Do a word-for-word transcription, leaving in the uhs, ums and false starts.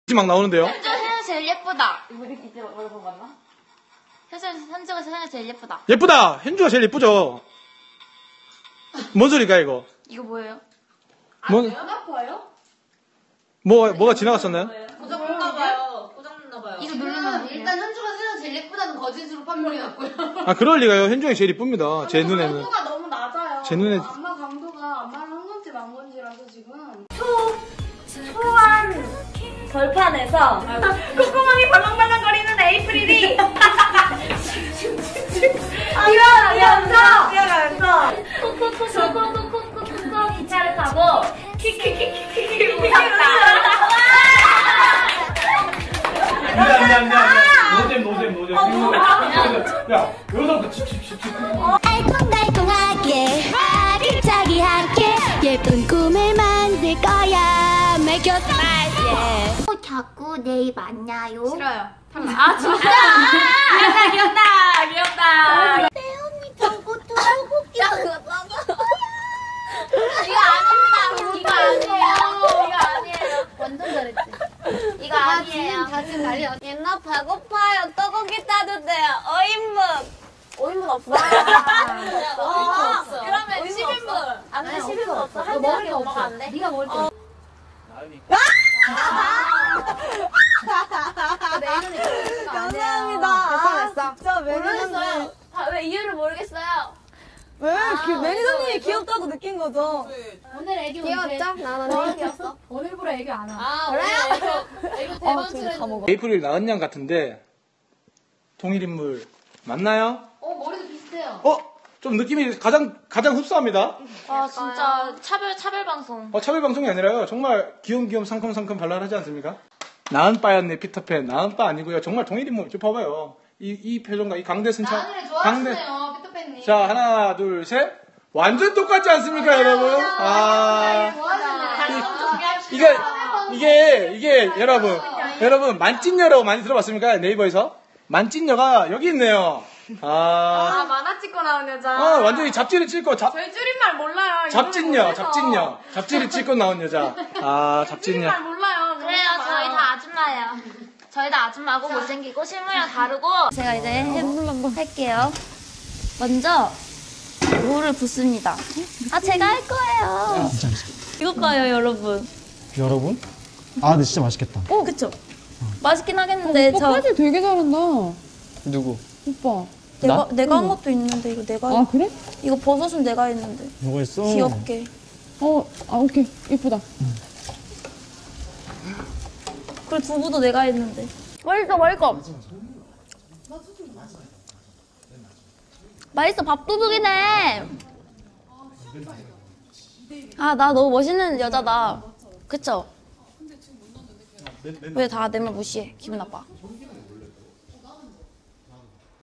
막 나오는데요. 현주 현주 제일 예쁘다. 이거 이때 얼굴 봤나? 현주 현주가 현주 제일 예쁘다. 예쁘다. 현주가 제일 예쁘죠. 뭔 소리가 이거? 이거 뭐예요? 뭐? 아파요? 뭐 뭐가 지나갔었나요? 고장났나봐요. 고장났나봐요. 이거 누르면 일단 현주가 세상 제일 예쁘다는 거짓으로 판명이 났고요. 아 그럴 리가요. 현주가 제일 이쁩니다. 제 눈에는. 강도가 너무 낮아요. 제 눈에. 안마 강도가 안마를 한 건지 만 건지라서 지금. 초안 결판에서 콧구멍이 벌렁벌렁거리는 에이프릴이 뛰어가면서 뛰어가면서 콕콕콕콕콕콕콕콕 기차를 타고 키키키키키키 웃었다. 미안 미안 미안. 노잼 노잼 노잼. 야 여기서부터 칩칩칩칩. 알콩달콩하게 아기자기하게 예쁜 꿈을 만들 거야 매겨서 말게 자꾸 내 입 맞냐요? 싫어요. 아 진짜 귀엽다 귀엽다 귀엽다. 내 언니 자꾸 돌아오기 이거 아닙니다. 이거 아니에요. 이거 아니에요. 완전 잘했지. 이거 아니에요. 다시 말이야 옛날 배고파요 떡볶이 따는데요 어인분 오인분 없어. 어, 그러면 십 인분. 안돼 십 인분 없어. 한 명이 엄마가 안 돼. 네가 먹을 때. 감사합니다. 아, 진짜 모르겠어요. 아, 왜 이유를 모르겠어요. 왜? 아, 매니저님이 귀엽다고 느낀 거죠. 오늘 애기 귀엽죠? 나는 귀엽어. 오늘부로 애기 안 와. 아, 그래요? 애교 대방출했는데. 에이프릴 나은 양 같은데 동일 인물 맞나요? 어 머리도 비슷해요. 어? 좀 느낌이 가장 가장 흡사합니다. 아 진짜 차별 차별 방송. 어, 차별 방송이 아니라요. 정말 귀염귀염 상큼상큼 발랄하지 않습니까? 나은 빠였네 피터팬. 나은 빠 아니고요. 정말 동일 인물. 좀 봐봐요. 이, 이 표정과 이 강대 순차. 나은이를 좋아하시네요, 피터팬님. 자 하나 둘 셋. 완전 똑같지 않습니까, 여러분? 아 이게 이게 이게 여러분 여러분 만찢녀라고 많이 들어봤습니까? 네이버에서 만찢녀가 여기 있네요. 아, 아, 만화 찍고 나온 여자. 어, 완전히 잡지를 찍고 잡 저희 줄임말 몰라요. 잡진녀 잡진녀 잡지를 찍고 나온 여자. 아 잡진녀. 줄임말 몰라요. 그래요. 저희 다 아줌마예요. 저희 다 아줌마고 못생기고 실물이랑 다르고. 제가 이제 해, 할게요. 먼저 물을 붓습니다. 아 제가 할 거예요. 이것 봐요, 여러분. 여러분? 아 근데 진짜 맛있겠다. 오, 그쵸? 맛있긴 하겠는데 저 사실 되게 잘한다. 누구? 오빠. 내가 내가 한 것도 있는데 이거 내가 아, 그래? 이거 버섯은 내가 했는데 누가 했어? 귀엽게. 어, 아, 오케이. 예쁘다. 그리고 두부도 내가 했는데. 맛있어, 맛있어. 맛있어, 밥도둑이네. 아, 나 너무 멋있는 여자다. 그쵸? 왜 다 내 말 무시해? 기분 나빠.